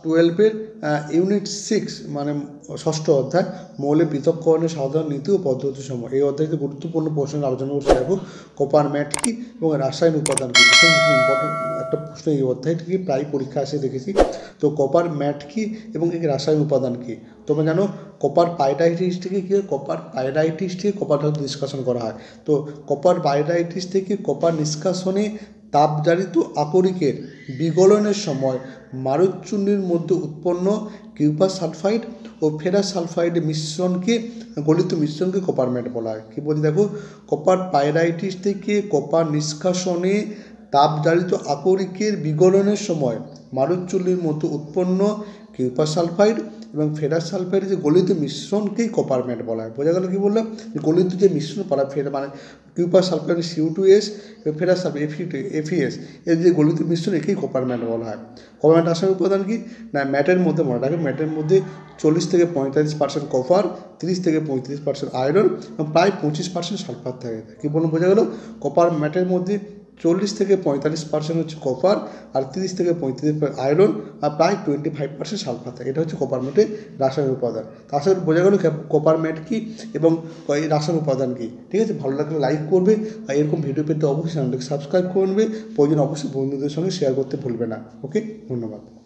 12-এর unit 6 মানে ষষ্ঠ অধ্যায় মৌলের পৃথককরণের সাধারণ নীতি ও পদ্ধতি সমূহ। এই অধ্যায়তে গুরুত্বপূর্ণ প্রশ্নের আলোচনা করতে দেখো কপার ম্যাট কী এবং রাসায়নিক উপাদান কী। ইম্পর্টেন্ট একটা প্রশ্ন এই অধ্যায় থেকে প্রায় পরীক্ষা আসে দেখেছি। তো কপার ম্যাট কী এবং এর রাসায়নিক উপাদান কী। তোমরা জানো কপার পাইরাইটিস থেকে কী হয়, কপার পাইরাইটিস থেকে কপার ধাতু নিষ্কাশন করা হয়। তো কপার পাইরাইটিস থেকে কপার নিষ্কাশনে তাপজারিত আকরিকের বিগলনের সময় মারুতচূর্ণের মধ্যে উৎপন্ন কিউপার সালফাইড ও ফেরাস সালফাইডের মিশ্রণকে গলিত মিশ্রণকে কপার ম্যাট বলা হয়। কী বলছি দেখো, কপার পাইরাইটিস থেকে কপার নিষ্কাশনে তাপজারিত আকরিকের বিগলনের সময় মারুতচূর্ণের মধ্যে উৎপন্ন কিউপার সালফাইড এবং ফেরাস সালফাইডের যে গলিত মিশ্রণকেই কপার ম্যাট বলা হয়। বোঝা গেল কী বললাম, গলিত যে মিশ্রণ বলা মানে কিউপার সালফাইড CO2S এবং ফেরাস সালফাইড FeS এর যে গলিত মিশ্রণ একেই কপার ম্যাট বলা হয়। কপার ম্যাট রাসায়নিক উপাদান কি না, ম্যাটের মধ্যে মনে রাখবে ম্যাটের মধ্যে 40 থেকে 45% কপার, 30 থেকে 35% আয়রন এবং প্রায় 25% সালফার থাকে। কী বলুন, বোঝা গেল, কপার ম্যাটের মধ্যে 40 থেকে 45% হচ্ছে কপার, আর 30 থেকে 35% আয়রন, আর প্রায় 25% সালফার থাকে। এটা হচ্ছে কপার ম্যাটের রাসায়নিক উপাদান। তাছাড়া বোঝা গেল কপার ম্যাট কী এবং এই রাসায়নিক উপাদান কী। ঠিক আছে, ভালো লাগলে লাইক করবে, আর এরকম ভিডিও পেতে অবশ্যই চ্যানেলটাকে সাবস্ক্রাইব করবে, প্রয়োজন অবশ্যই বন্ধুদের সঙ্গে শেয়ার করতে ভুলবে না। ওকে, ধন্যবাদ।